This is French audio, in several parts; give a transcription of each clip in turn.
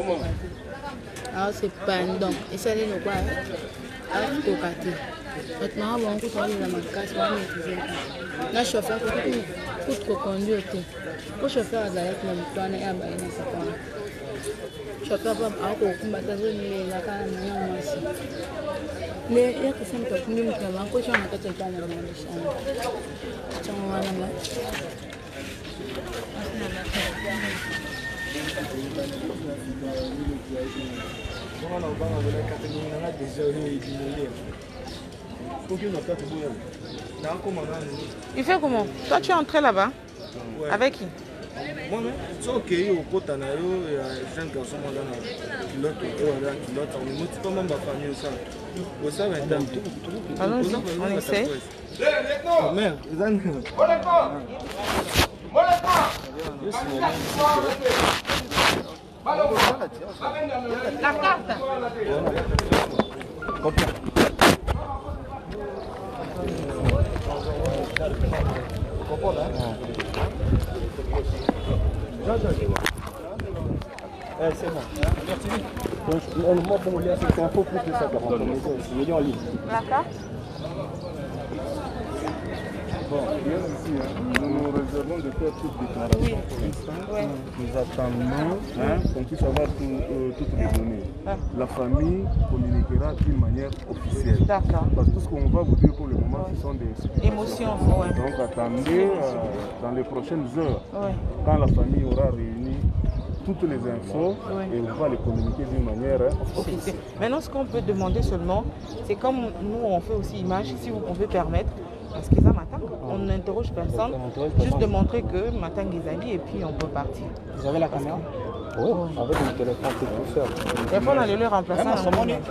Alors c'est pas donc et ça les nous quoi à tout côté maintenant on peut aller dans ma casse on est là chauffeur pour conduire pour chauffeur à la même toi on est à bailler ça quoi chauffeur va à ko kumba tazoni la kana na masi le ya kusema kwa kundi mkama ko chama kata tana na maisha chama wana ma Il fait comment? Toi tu es entré là-bas? Ouais. Avec qui? Moi non, c'est ok, au côté na yo et jeune garçon dans la pilote on ne monte pas même ma famille ça. Vous savez allons-y, on essaie. Merde, vous avez la carte. C'est bon. Moi, pour me dire, c'est un peu plus que ça. Il est en ligne. La carte? Bon, bien ici, nous nous réservons de faire toute déclaration pour l'instant. Nous attendons qu'on puisse avoir toutes les données. La famille communiquera d'une manière officielle. D'accord. Parce que tout ce qu'on va vous dire pour le moment, ce sont des émotions. Donc attendez dans les prochaines heures, quand la famille aura réuni toutes les infos et on va les communiquer d'une manière officielle. Maintenant, ce qu'on peut demander seulement, c'est comme nous on fait aussi image, si vous pouvez permettre, parce que ça m'attend, on n'interroge personne, juste de montrer que Matang Ezali et puis on peut partir. Vous avez la caméra? Oui, avec le téléphone, tu peux faire. Le téléphone, allez le remplacer. Il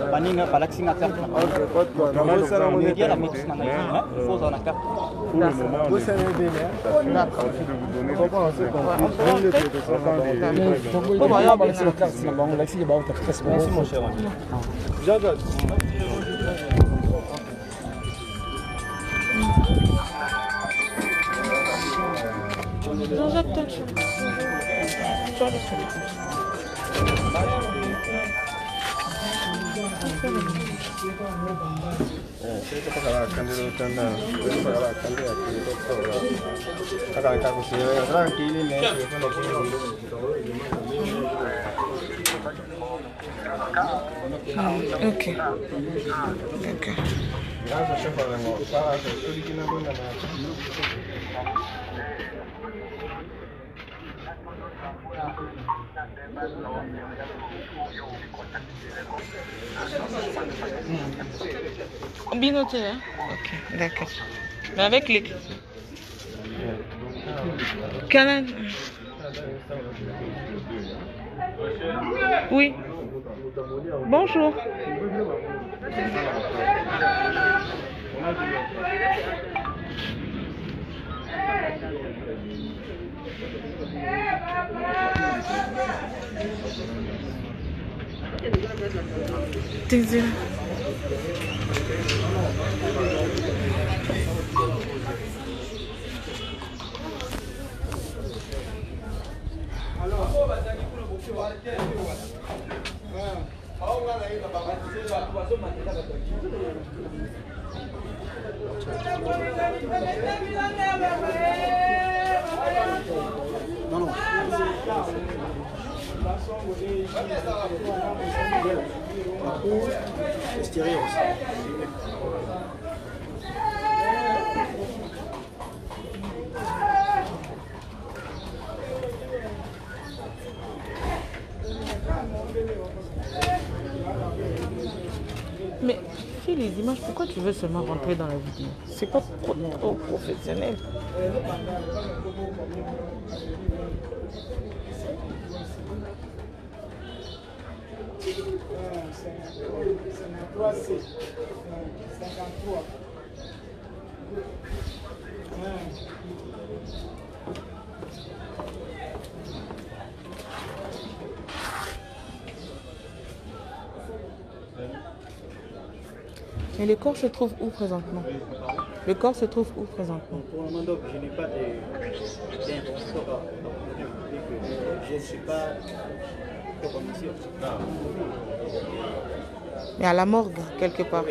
y a la médecine, il faut dans la carte. Pour le moment, vous savez de vous Merci mon cher. Jean-Jacques, toi, tu... Ok. Binoté, hein? Ok, d'accord. Mais avec les... Canal... Oui. Bonjour. Désolé. Non. La cour extérieure aussi. Mais fais les images, pourquoi tu veux seulement rentrer dans la vidéo? C'est pas trop professionnel. Mais le corps se trouve où présentement? Le corps se trouve où présentement? Pour le moment, je n'ai pas d'informations. Je ne suis pas Mais à la morgue, quelque part.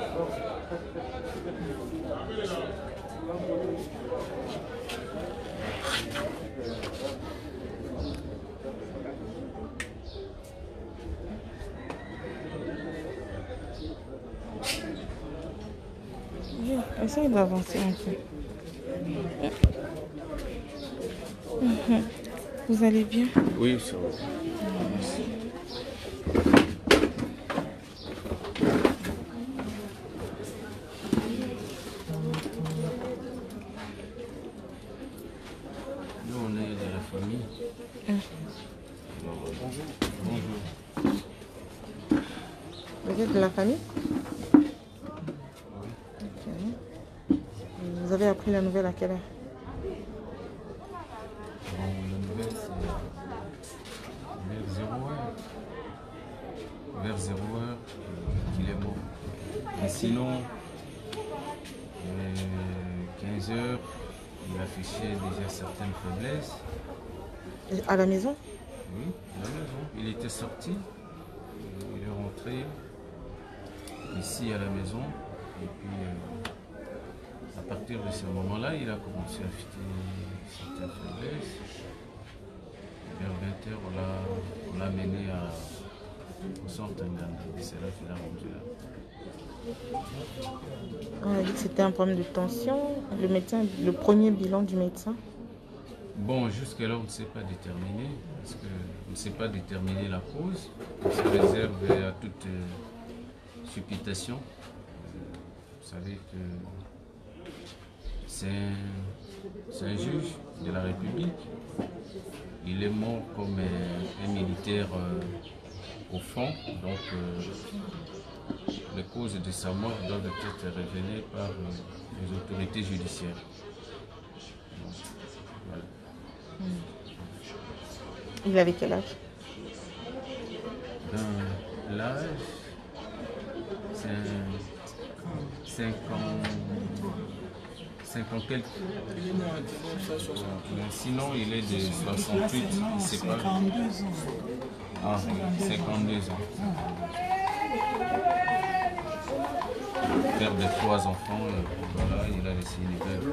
Essaye d'avancer un peu. Vous allez bien? Oui, ça va. Nous, on est de la famille. Bonjour. Bonjour. Vous êtes de la famille? Ok. Vous avez appris la nouvelle à quelle heure? Bon, la nouvelle, c'est vers 0 heure qu'il est mort. Et sinon, 15 heures, il affichait déjà certaines faiblesses. À la maison? Oui, à la maison. Il était sorti, il est rentré ici à la maison. Et puis, à partir de ce moment-là, il a commencé à afficher certaines faiblesses. Vers 20 h, on l'a mené au centre Nganda. C'est là qu'il a rendu là. On a dit que c'était un problème de tension. Le médecin, le premier bilan du médecin? Bon, jusque-là, on ne sait pas déterminer, parce qu'on ne sait pas déterminer la cause. On se réserve à toute supputation. Vous savez que c'est un juge de la République. Il est mort comme un militaire au front, donc les causes de sa mort doivent être révélées par les autorités judiciaires. Voilà. Il avait quel âge? L'âge, c'est 50 quelques. Sinon, il est de 68, c'est pas. 52 ans. Ah, 52 ans. Père de 3 enfants, voilà, il a laissé une école.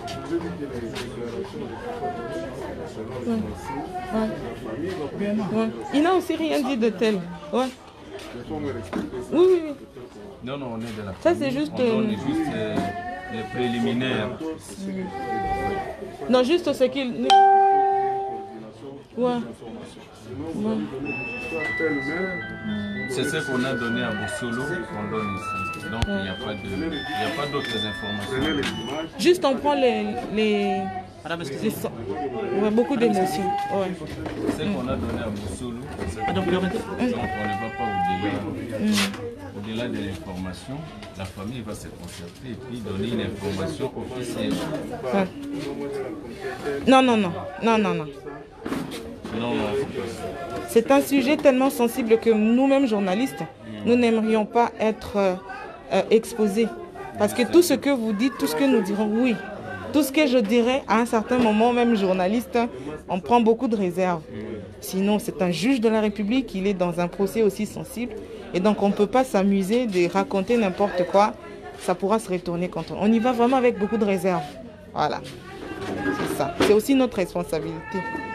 Ouais. Il n'a aussi rien dit de tel. Ouais. Oui. Non, on est de la Ça, c'est juste. On donne juste les préliminaires. Non, juste ce qu'il. Ouais. C'est ce qu'on a donné à Bossolo qu'on donne ici. Donc il n'y a pas d'autres informations. Juste on prend les ouais, beaucoup d'émotions. Ouais. Ce qu'on a donné à Bossolo, donc on ne va pas au-delà de l'information. La famille va se concerter et puis donner une information officielle. Ouais. Non. C'est un sujet tellement sensible que nous-mêmes journalistes, nous n'aimerions pas être exposés. Parce que tout ce que vous dites, tout ce que nous dirons, oui. Tout ce que je dirais, à un certain moment, même journaliste, on prend beaucoup de réserves. Sinon, c'est un juge de la République, il est dans un procès aussi sensible. Et donc, on ne peut pas s'amuser de raconter n'importe quoi. Ça pourra se retourner contre on y va vraiment avec beaucoup de réserves. Voilà. C'est ça. C'est aussi notre responsabilité.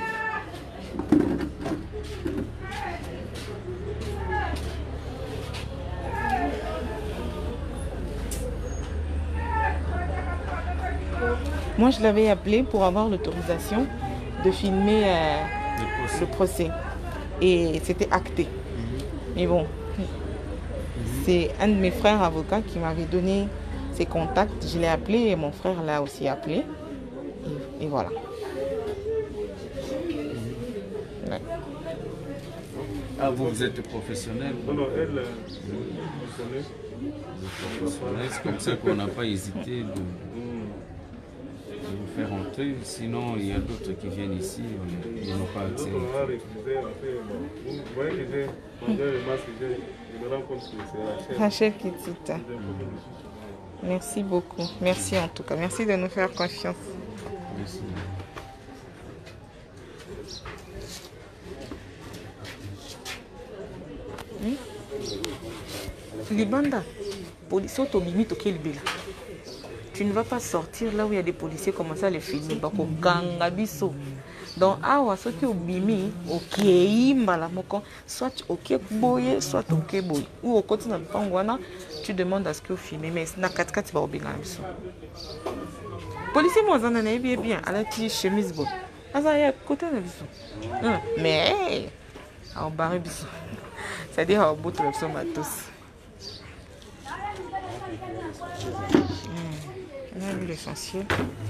Moi, je l'avais appelé pour avoir l'autorisation de filmer le procès. Et c'était acté. Mais bon, c'est un de mes frères avocats qui m'avait donné ses contacts. Je l'ai appelé et mon frère l'a aussi appelé. Et voilà. Ouais. Ah, vous êtes professionnel? Non, elle, c'est comme ça qu'on n'a pas hésité de vous faire entrer. Sinon, il y a d'autres qui viennent ici, ils n'ont pas accès. Vous voyez que j'ai le masque, je me rends compte que c'est Rachel Kitita. Merci beaucoup. Merci en tout cas. Merci de nous faire confiance. Merci. Libanda, police autobimi toke libela. Tu ne vas pas sortir là où il y a des policiers commencer à les filmer. Bako kanga biso. Donc awa soki obimi okei mbala moko soit ok boye soit ok boye ou au côté na pangwana tu demandes à ce que vous filmez mais na katikati ba obinga biso. Policier mo zana na bien alati chemise bo. Asa ya côté na biso. Mais au barre biso. C'est-à-dire au bout de son matos. On a vu l'essentiel.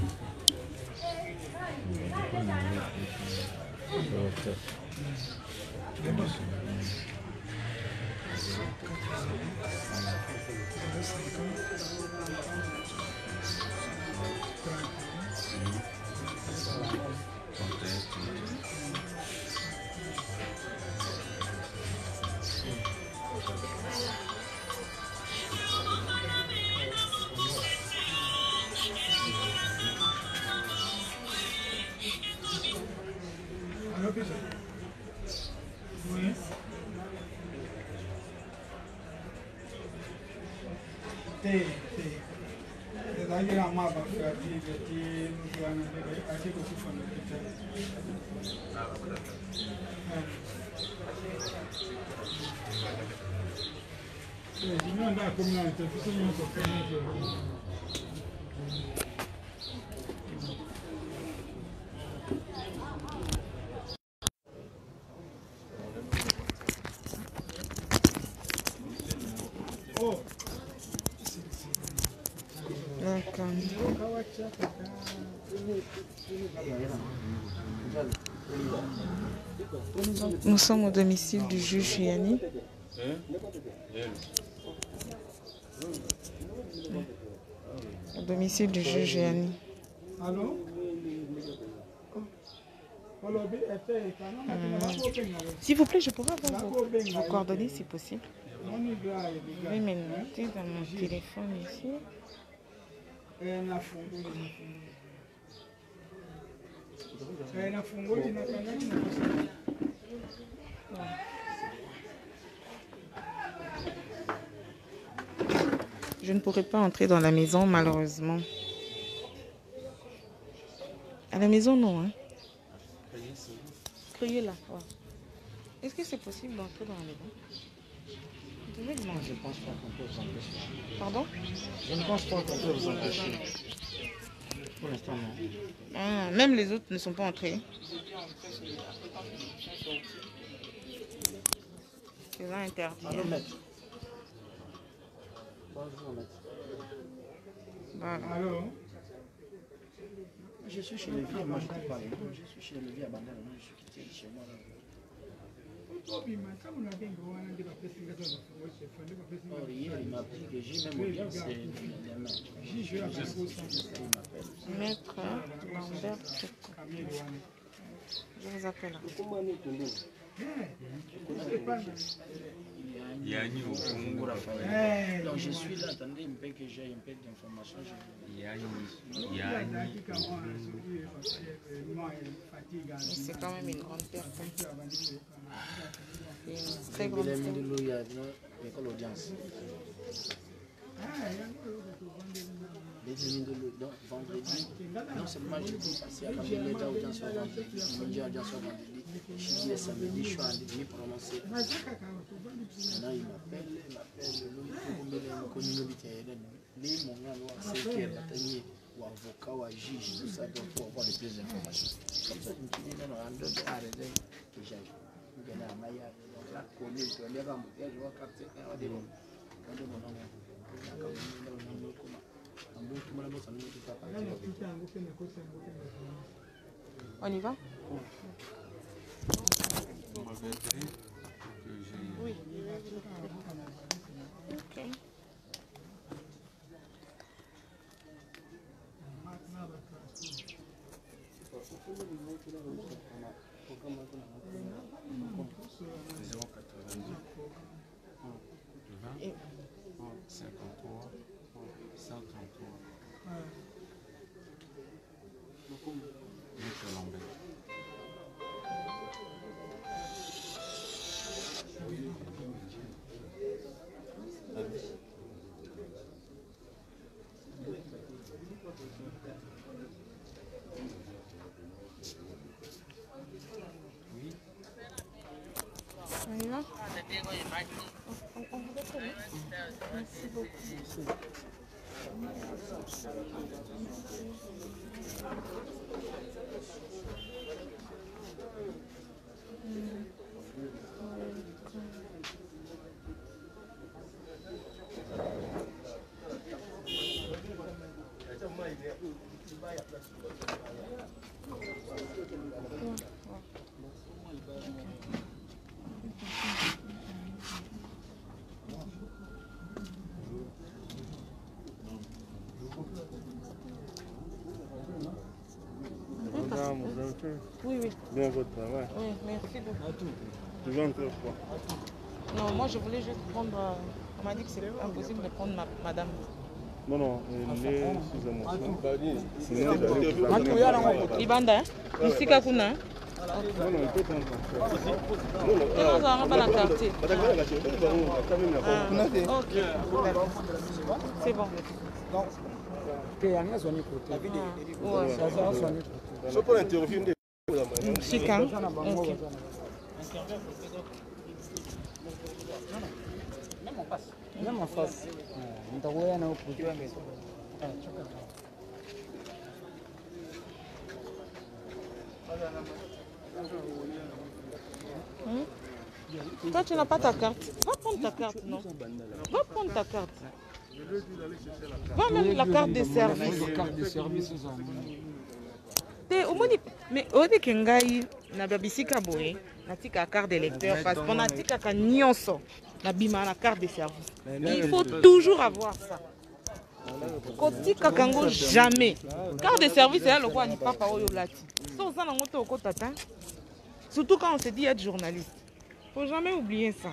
Nous sommes au domicile du juge Yanni. Au domicile du juge Yanni. S'il vous plaît, je pourrais avoir vos coordonnées si possible. Je vais me noter dans mon téléphone ici. Je ne pourrai pas entrer dans la maison, malheureusement. À la maison, non. Hein? Criez là. Ouais. Est-ce que c'est possible d'entrer dans la maison? Vous pouvez demander. Je ne pense pas qu'on peut vous empêcher. Pardon? Je ne pense pas qu'on peut vous empêcher. Pour l'instant, non. Ah, même les autres ne sont pas entrés. C'est là interdit. Allô, maître. Bonjour, maître. Voilà. Allô? Je suis chez les vieux, moi je ne peux pas. Je suis chez les vieux à Bandana, je suis quitté chez moi. Oh, hier, il m'a appris que j'ai même audience, c'est demain. Maître Lambert, je vous appelle. Donc je suis là, attendez un peu que j'ai un peu d'informations. C'est quand même une grande perte. Une très grande perte. Donc, vendredi, non seulement je dis passer à la audience au vendredi, je dis samedi, je suis en demi prononcé. Maintenant, il m'appelle, ou avocat ou juge, tout ça, pour avoir de plus d'informations. Comme ça, je me dis, non, en deux arrêtés, que j'ai. Donc là, je vais capter on y va? Oui. Ok. Et 53 133 Maître Lambert. On y va? On vous appelle. Merci beaucoup. Oui, oui. Bien votre travail. Oui, merci beaucoup. Tu veux encore quoi? Non, moi je voulais juste prendre. On m'a dit que c'est impossible de prendre madame. Non, non, les sous-émotions. Libanda, Musika Kuna. Non, non, il peut prendre Et nous n'avons pas la quartier. Ok, c'est bon. Je peux interviewer. Musika. Ok. Même en face. Toi, tu n'as pas ta carte. Va prendre ta carte, non? Va prendre ta carte. Va même la carte de service. Mais au début, na babisika boye, na tika carte d'électeur parce qu'on a tika ka nyonso na bima la carte de service. Il faut toujours avoir ça. Kotika kango jamais. Carte de service c'est là le quoi ni papa oyo lati. So ça na ngoto ko tata. Surtout quand on se dit être journaliste. Faut jamais oublier ça.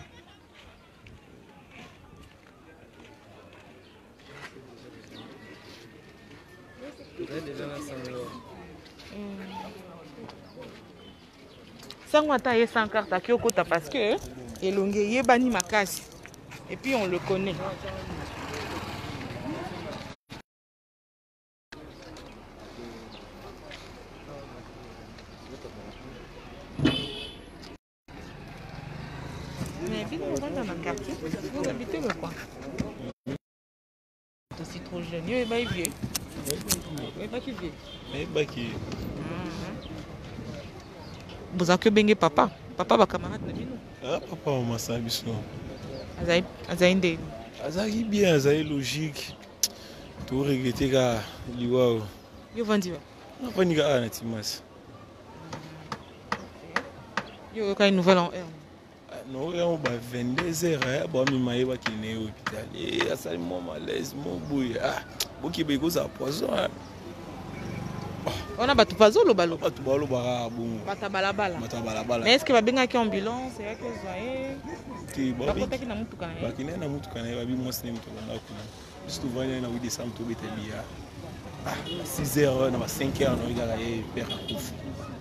Sangwata est sans carte à Kyokota parce que Elonge Yebani Makasi. Et puis on le connaît. Mais puis on va dans ma quartier. Vous habitez le coin. C'est aussi trop jeune. Il est pas vieux. Il est pas qui vieux. Il est pas qui. Vous avez que bengue papa. Papa va camarade de nous. Ah papa on m'a ça bisno. Azaïndé. Azaï bien, azaï logique. Tout regretter ka liwa. Yo vendi. On va ni ga na timas. Yo ka une nouvelle en R. Non, on va 22h, bon mi maye ba kine hôpital. Et asali mo malaise, mo boy. Ah, boki be ko za poison. On a battu pas le ballon. Pas tout balo bara bon. Bata balabala. Bata balabala. Mais est-ce que va bien avec ambulance et avec zoé? Ti bon. Ba kota ki na mutu kana. Ba kine na mutu kana ba bi mo sinem to na ku. Juste vanya na 8 décembre to betelia. Ah, 6h na 5h no igara e père kufu.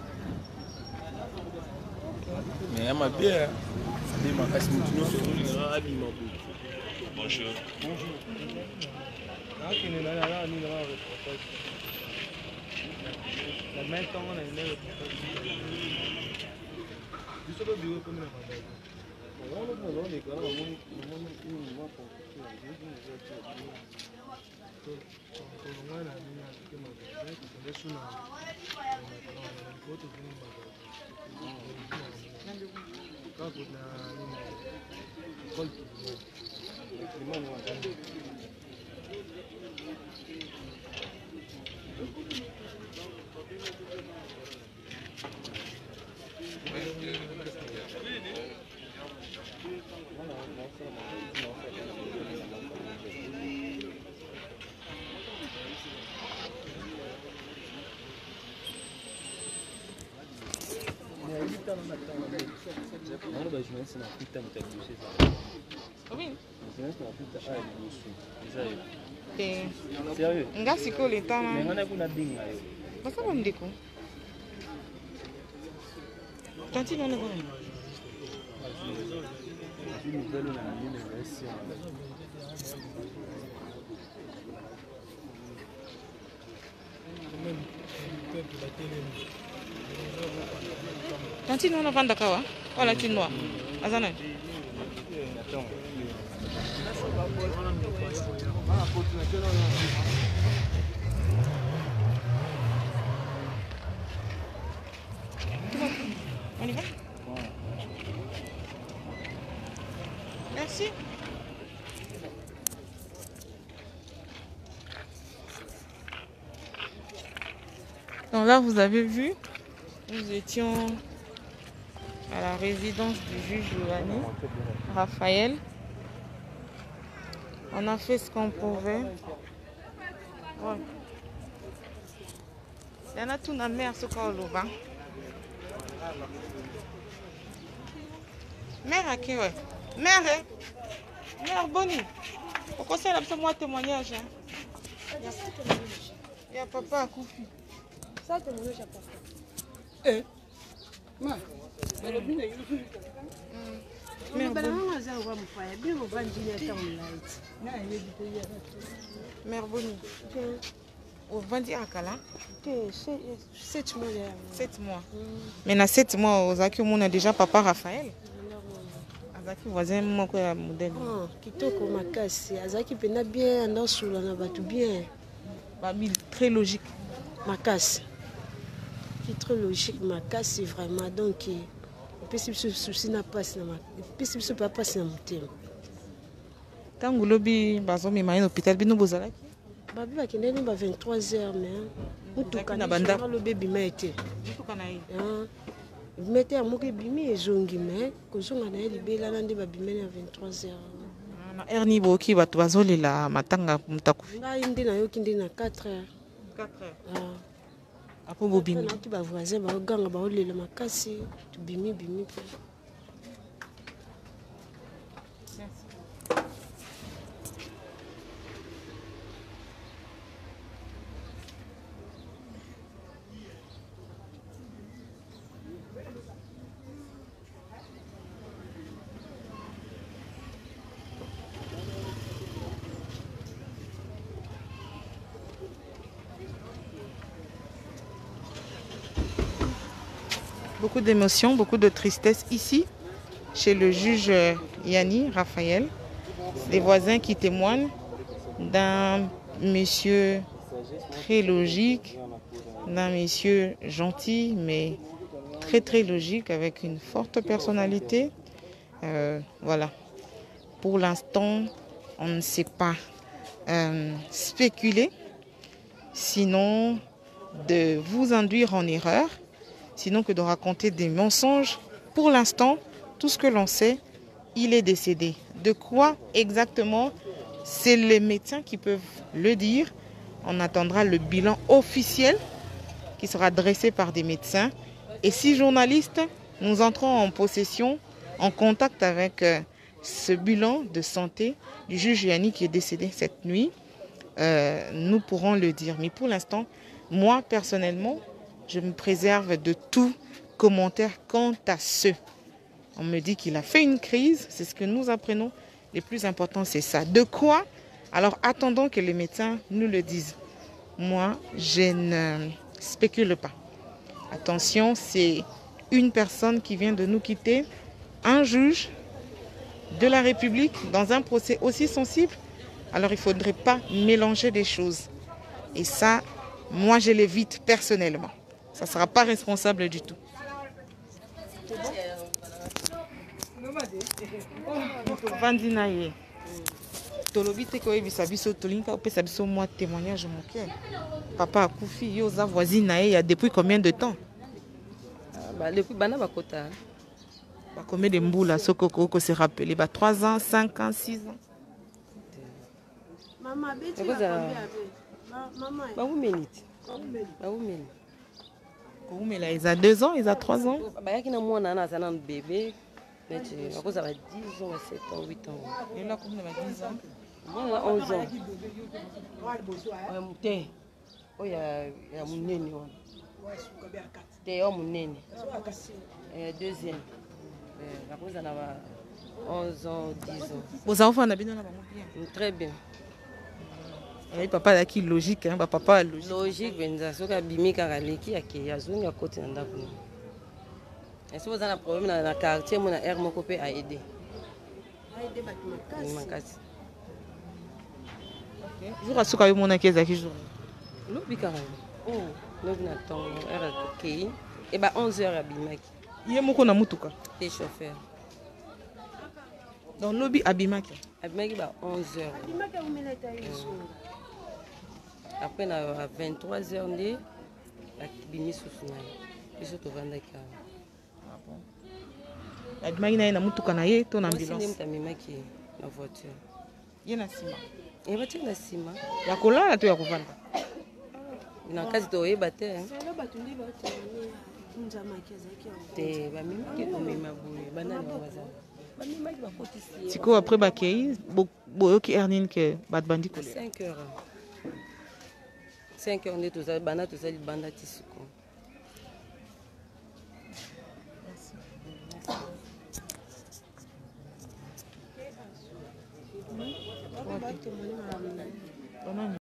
Mais elle m'a bien. Bonjour. Sérieux? Nga siko l'état là. Basa ba ndeko? Tanti non non. Tanti non vanda kawa? Wala chinois. Azana. On y va? Merci. Donc là, vous avez vu, nous étions à la résidence du juge Giovanni Raphaël. On a fait ce qu'on pouvait. Ouais. Il y en a tout dans la mer, ce qu'on a. Mère à qui, ouais? Mère, hein? Mère Bonnie. Au conseil, là, moi témoignage. Il y a papa à Koufi. Ça, témoignage à papa. Eh? Ma. Mère Bonnie. Au Vandi Akala? 7 mois. 7 mois. Mais dans 7 mois, on a déjà papa Raphaël. Azaki voisin mon modèle. Oh, kitoko makasi. Azaki pena bien dans sous la batu bien. Babil très logique. Makasi. Qui très logique makasi vraiment donc possible ce souci n'a pas na possible ce papa c'est mon thème. Tango lobi bazo mi maïno hôpital bino bozalaki. Babi ba kende ba 23h mais mutuka na banda lo baby maite. Mutuka na yi. Mettez à moquer bimi et zongi mais que zonga na libela na ndi ba bimene à 23h. Na erni boki batu bazolela matanga mutakufi. Ngai ndi na yoki ndi na 4h. 4h. Apo bobimi. Na ti ba voisin ba ganga ba olela makasi tu bimi bimi pe. Beaucoup d'émotions, beaucoup de tristesse ici, chez le juge Yanni Raphaël. Les voisins qui témoignent d'un monsieur très logique, d'un monsieur gentil, mais très logique, avec une forte personnalité. Voilà. Pour l'instant, on ne sait pas spéculer, sinon de vous induire en erreur. Sinon que de raconter des mensonges. Pour l'instant, tout ce que l'on sait, il est décédé. De quoi exactement? C'est les médecins qui peuvent le dire. On attendra le bilan officiel qui sera dressé par des médecins. Et si journalistes, nous entrons en possession, en contact avec ce bilan de santé du juge Yanni qui est décédé cette nuit, nous pourrons le dire. Mais pour l'instant, moi personnellement, je me préserve de tout commentaire quant à ce. On me dit qu'il a fait une crise, c'est ce que nous apprenons. Le plus important, c'est ça. De quoi? Alors attendons que les médecins nous le disent. Moi, je ne spécule pas. Attention, c'est une personne qui vient de nous quitter, un juge de la République dans un procès aussi sensible. Alors il ne faudrait pas mélanger des choses. Et ça, moi, je l'évite personnellement. Ça ne sera pas responsable du tout. Papa a Koufi, Yosa voisine il y a depuis combien de temps? Depuis Bana Bakota. Combien de mboules à Sokoko se rappelle? 3 ans, 5 ans, 6 ans. Maman, il a 2 ans, il a 3 ans. Il a un bébé. Il a 10 ans, 7 ans, 8 ans. Il a combien de 10 ans? Il a 11 ans. Il y a mon nez. Il y a mon nez. Deuxième. Il a 11 ans, 10 ans. Vos enfants ont bien? Très bien. Et papa a qui logique, hein? Papa logique. Logique, benza soka bimi karaleki ya ke yazunga côté ndako. Si vous avez un problème dans le quartier, mon air mon copain a aidé. Jour à souka yo mona keza ki jour. Lobi carrément. Oh, lobi na temps era OK. Et bah 11h à Bimaki. Yé moko na mutuka. Et chauffeur. Donc lobi abimaki. Abimaki bah 11h. Après à 23h ndé la bimi susuna. Biso to vanda ka. Ah bon. Abimaki na mutuka na ye to na ambulance. Moi tamimaki na voiture. Ye na sima. Et va tiens la sima. Ya kolala to ya kovanda. Na kazi to yeba te. Te ba mimaki to mema boye bana na waza. Ba mimaki ba kotisi. Siko après bakei boyoki Ernine que bat bandi ko. 5h. 5h on est tous bana tous ali banda tisiko. Merci.